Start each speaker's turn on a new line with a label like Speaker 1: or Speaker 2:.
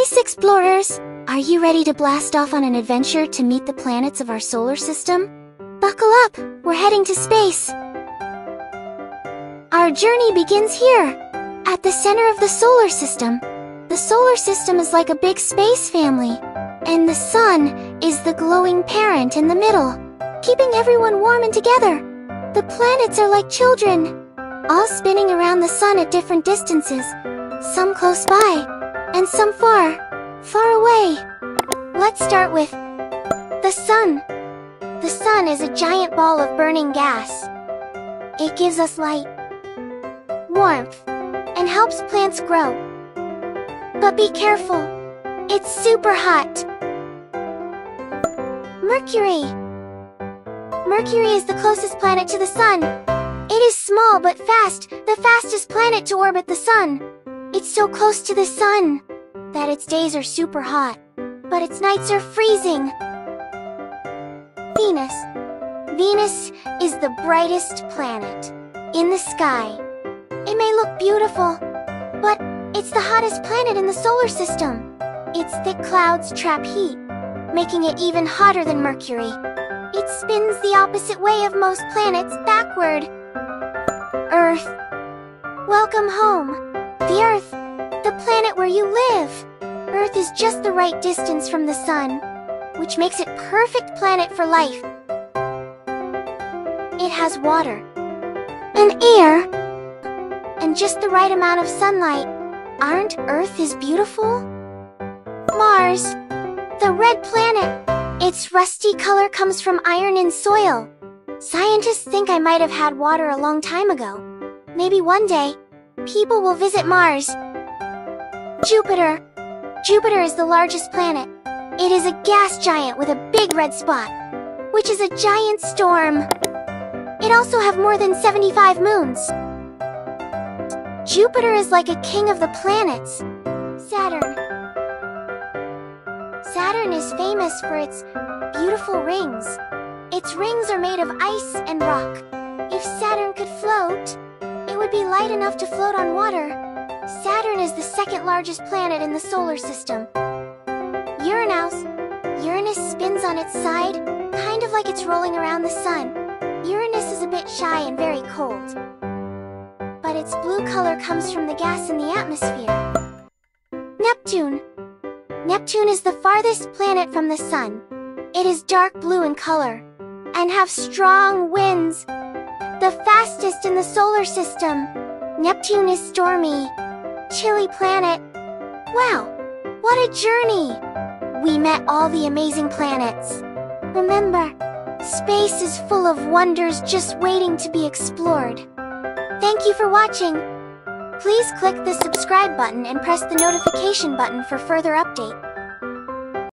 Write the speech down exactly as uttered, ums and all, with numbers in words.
Speaker 1: Space explorers! Are you ready to blast off on an adventure to meet the planets of our solar system? Buckle up, we're heading to space. Our journey begins here, at the center of the solar system. The solar system is like a big space family, and the sun is the glowing parent in the middle, keeping everyone warm and together. The planets are like children, all spinning around the sun at different distances, some close by, and some far, far away. Let's start with the sun. The sun is a giant ball of burning gas. It gives us light, warmth, and helps plants grow. But be careful, it's super hot. Mercury. Mercury is the closest planet to the sun. It is small but fast, the fastest planet to orbit the sun. It's so close to the sun that its days are super hot, but its nights are freezing. Venus. Venus is the brightest planet in the sky. It may look beautiful, but it's the hottest planet in the solar system. Its thick clouds trap heat, making it even hotter than Mercury. It spins the opposite way of most planets, backward. Earth. Welcome home. The Earth, the planet where you live. Earth is just the right distance from the sun, which makes it perfect planet for life. It has water, and air, and just the right amount of sunlight. Aren't Earth is beautiful? Mars, the red planet. Its rusty color comes from iron in soil. Scientists think I might have had water a long time ago. Maybe one day, people will visit Mars. Jupiter. Jupiter is the largest planet. It is a gas giant with a big red spot, which is a giant storm. It also has more than seventy-five moons. Jupiter is like a king of the planets. Saturn. Saturn is famous for its beautiful rings. Its rings are made of ice and rock. If Saturn could float, it would be light enough to float on water. Saturn is the second largest planet in the solar system. Uranus. Uranus spins on its side, kind of like it's rolling around the sun. Uranus is a bit shy and very cold, but its blue color comes from the gas in the atmosphere. Neptune. Neptune is the farthest planet from the sun. It is dark blue in color, and have strong winds. The fastest in the solar system. Neptune is stormy, chilly planet. Wow, what a journey! We met all the amazing planets. Remember, space is full of wonders just waiting to be explored. Thank you for watching. Please click the subscribe button and press the notification button for further updates.